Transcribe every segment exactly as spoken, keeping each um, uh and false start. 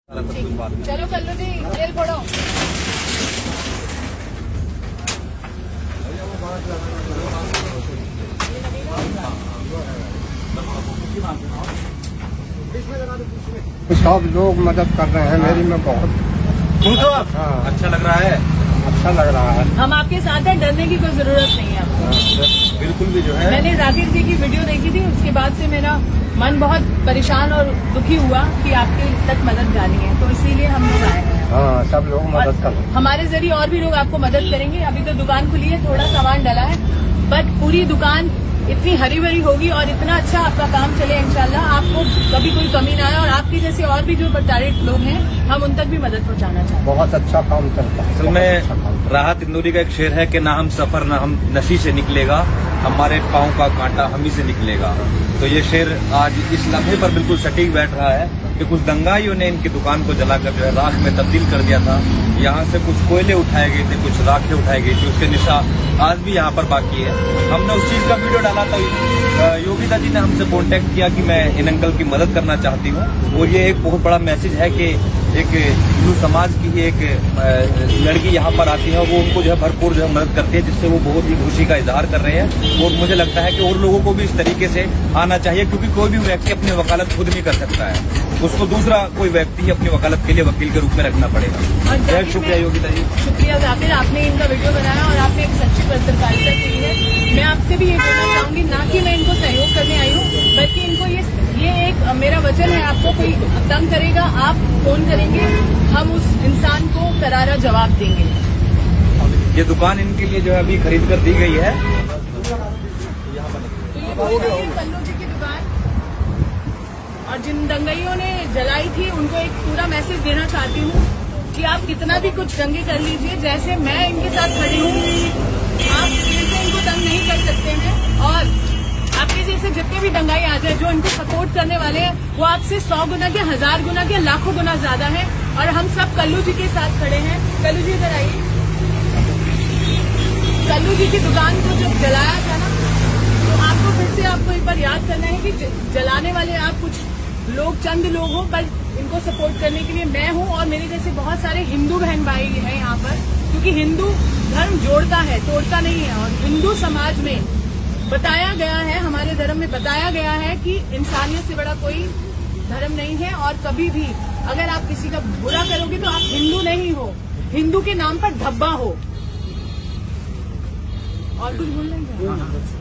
चलो कल्लू जी जेल फोड़ो। सब लोग मदद कर रहे हैं मेरी में बहुत खुश हो आप? अच्छा लग रहा है। अच्छा लग रहा है। हम आपके साथ हैं, डरने की कोई जरूरत नहीं है आपको। बिल्कुल भी जो है मैंने जाकिर जी की वीडियो देखी थी, उसके बाद से मेरा मन बहुत परेशान और दुखी हुआ कि आपके तक मदद जानी है, तो इसीलिए हम लोग आए हैं। हाँ, सब लोग मदद कर रहे हैं। हमारे जरिए और भी लोग आपको मदद करेंगे। अभी तो दुकान खुली है, थोड़ा सामान डला है, बट पूरी दुकान इतनी हरी भरी होगी और इतना अच्छा आपका काम चले इंशाल्लाह, आपको कभी कोई कमी ना आए। और आपके जैसे और भी जो टैलेंटेड लोग हैं, हम उन तक भी मदद पहुंचाना चाहते हैं। बहुत अच्छा काम करता है। असल में राहत इंदौरी का एक शेर है कि ना हम सफर ना हम नशी से निकलेगा, हमारे पाँव का कांटा हम ही से निकलेगा। तो ये शेर आज इस लम्हे पर बिल्कुल सटीक बैठ रहा है कि कुछ दंगाइयों ने इनकी दुकान को जलाकर जो है राख में तब्दील कर दिया था। यहाँ से कुछ कोयले उठाए गए थे, कुछ राखें उठाई गई थी, उसके निशान आज भी यहाँ पर बाकी है। हमने उस चीज का वीडियो डाला था, योगिता जी ने हमसे कांटेक्ट किया कि मैं इन अंकल की मदद करना चाहती हूँ। और ये एक बहुत बड़ा मैसेज है कि एक हिंदू समाज की ही एक लड़की यहाँ पर आती है और वो उनको जो है भरपूर जो है मदद करती है, जिससे वो बहुत ही खुशी का इजहार कर रहे हैं। और मुझे लगता है कि और लोगों को भी इस तरीके से आना चाहिए, क्योंकि कोई भी व्यक्ति अपनी वकालत खुद नहीं कर सकता है, उसको दूसरा कोई व्यक्ति ही अपनी वकालत के लिए वकील के रूप में रखना पड़ेगा। बहुत शुक्रिया योगिता जी। शुक्रिया जाकिर, आपने इनका वीडियो बनाया और आपने एक सच्ची पत्रकारिता की है। मैं आपसे भी ये बोलना चाहूंगी, ना कि मैं इनको सहयोग करने आई हूँ, बल्कि इनको ये ये एक मेरा वचन है, आपको कोई तंग करेगा आप फोन करेंगे, हम उस इंसान को करारा जवाब देंगे। ये दुकान इनके लिए जो है अभी खरीद कर दी गई है। तो ये कल्लू जी की दुकान, और जिन दंगाइयों ने जलाई थी उनको एक पूरा मैसेज देना चाहती हूँ कि आप कितना भी कुछ दंगे कर लीजिए, जैसे मैं इनके साथ खड़ी हूँ, आप इनसे इनको तंग नहीं कर सकते हैं। और आपके जैसे जितने भी दंगाई आ जाए, जो इनको सपोर्ट करने वाले हैं, वो आपसे सौ गुना के, हजार गुना के, लाखों गुना ज्यादा है। और हम सब कल्लू जी के साथ खड़े हैं। कल्लू जी इधर आइए। कल्लू जी की दुकान को जब जलाया था ना, तो आपको फिर से आपको एक बार याद करना है कि जलाने वाले आप कुछ लोग, चंद लोग हो, पर इनको सपोर्ट करने के लिए मैं हूँ और मेरे जैसे बहुत सारे हिंदू बहन भाई हैं यहाँ पर, क्योंकि हिंदू धर्म जोड़ता है, तोड़ता नहीं है। और हिंदू समाज में बताया गया है, हमारे धर्म में बताया गया है कि इंसानियत से बड़ा कोई धर्म नहीं है। और कभी भी अगर आप किसी का बुरा करोगे तो आप हिंदू नहीं हो, हिंदू के नाम पर धब्बा हो। और कुछ बोल रहे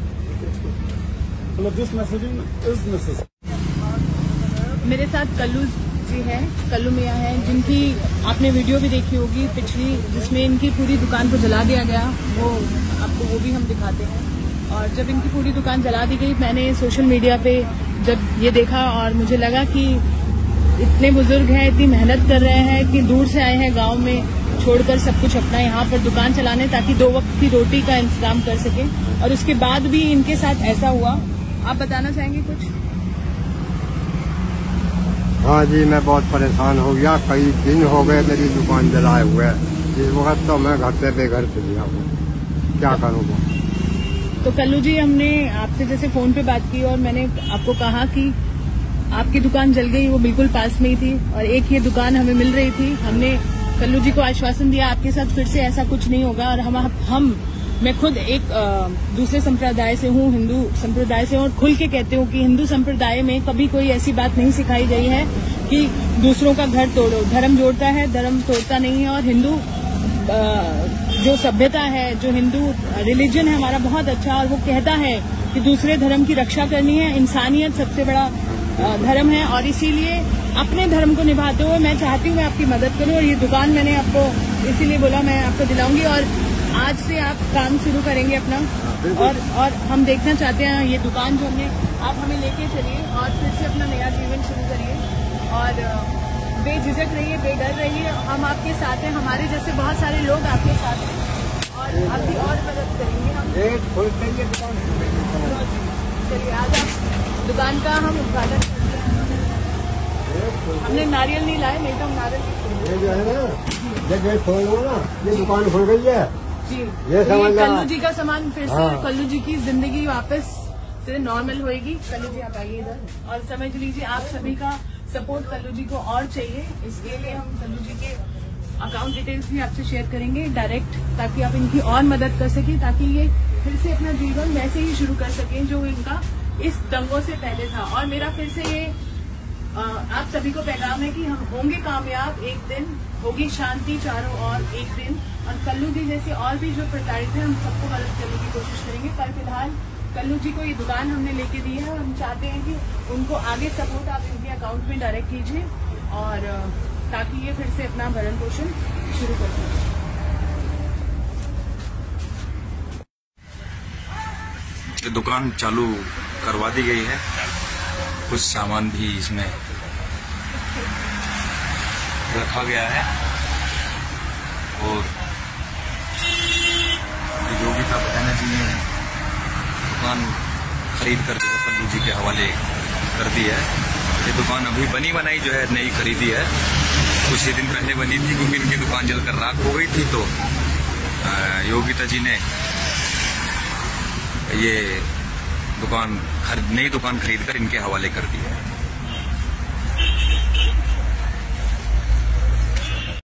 हैं? मेरे साथ कल्लू जी हैं, कल्लू मियाँ हैं, जिनकी आपने वीडियो भी देखी होगी पिछली, जिसमें इनकी पूरी दुकान को जला दिया गया, वो आपको वो भी हम दिखाते हैं। और जब इनकी पूरी दुकान जला दी गई, मैंने सोशल मीडिया पे जब ये देखा और मुझे लगा कि इतने बुजुर्ग हैं, इतनी मेहनत कर रहे हैं, कि दूर से आए हैं गांव में छोड़कर सब कुछ अपना यहाँ पर दुकान चलाने, ताकि दो वक्त की रोटी का इंतजाम कर सके। और उसके बाद भी इनके साथ ऐसा हुआ। आप बताना चाहेंगे कुछ? हाँ जी, मैं बहुत परेशान हो गया। कई दिन हो गए मेरी दुकान जलाए हुए। इस वक्त तो मैं घर से बेघर से गया हूँ, क्या करूँगा। तो कल्लू जी, हमने आपसे जैसे फोन पे बात की और मैंने आपको कहा कि आपकी दुकान जल गई, वो बिल्कुल पास में ही थी और एक ये दुकान हमें मिल रही थी। हमने कल्लू जी को आश्वासन दिया आपके साथ फिर से ऐसा कुछ नहीं होगा। और हम हम मैं खुद एक आ, दूसरे संप्रदाय से हूँ, हिंदू संप्रदाय से हूँ, और खुल के कहती हूँ कि हिंदू संप्रदाय में कभी कोई ऐसी बात नहीं सिखाई गई है कि दूसरों का घर तोड़ो। धर्म जोड़ता है, धर्म तोड़ता नहीं है। और हिंदू जो सभ्यता है, जो हिंदू रिलीजन है हमारा, बहुत अच्छा, और वो कहता है कि दूसरे धर्म की रक्षा करनी है। इंसानियत सबसे बड़ा धर्म है और इसीलिए अपने धर्म को निभाते हुए मैं चाहती हूँ मैं आपकी मदद करूँ। और ये दुकान मैंने आपको इसीलिए बोला मैं आपको दिलाऊंगी, और आज से आप काम शुरू करेंगे अपना। और और हम देखना चाहते हैं ये दुकान जो हमने, आप हमें लेके चलिए और फिर से अपना नया जीवन शुरू करिए। और बेझिझक रहिए, बेडर रहिए, हम आपके साथ हैं। हमारे जैसे बहुत सारे लोग आपके साथ हैं और आपकी और मदद करेंगे हम। चलिए आज आप दुकान का हम उद्घाटन करते हैं। हमने नारियल नहीं लाए, नहीं तो हम नारियल ये जो है ना, ये गेट खोल लो ना, ये दुकान खुल गई है जी। ये समझ लो, कल्लू जी का सामान फिर से, हाँ। कल्लू जी की जिंदगी वापस से नॉर्मल होएगी। कल्लू जी आप आइए इधर और समझ लीजिए आप सभी का सपोर्ट कल्लू जी को और चाहिए, इसके लिए हम कल्लू जी के अकाउंट डिटेल्स भी आपसे शेयर करेंगे डायरेक्ट, ताकि आप इनकी और मदद कर सकें, ताकि ये फिर से अपना जीवन वैसे ही शुरू कर सकें जो इनका इस दंगों से पहले था। और मेरा फिर से ये आ, आप सभी को पैगाम है कि हम होंगे कामयाब, एक दिन होगी शांति चारों ओर एक दिन, और कल्लू जी जैसे और भी जो प्रताड़ित हैं हम सबको मदद करने की कोशिश करेंगे। पर फिलहाल कल्लू जी को ये दुकान हमने लेके दी है और हम चाहते हैं कि उनको आगे सपोर्ट आप इनके अकाउंट में डायरेक्ट कीजिए, और ताकि ये फिर से अपना भरण पोषण शुरू कर सकें। दुकान चालू करवा दी गई है, कुछ सामान भी इसमें रखा गया है, और योगिता बहना जी ने दुकान खरीद कर जो है कल्लू जी के हवाले कर दी है। ये दुकान अभी बनी बनाई जो है नई खरीदी है, कुछ ही दिन पहले बनी थी, क्योंकि इनकी दुकान जलकर राख हो गई थी, तो योगिता जी ने ये दुकान नई दुकान खरीद कर इनके हवाले कर दी है।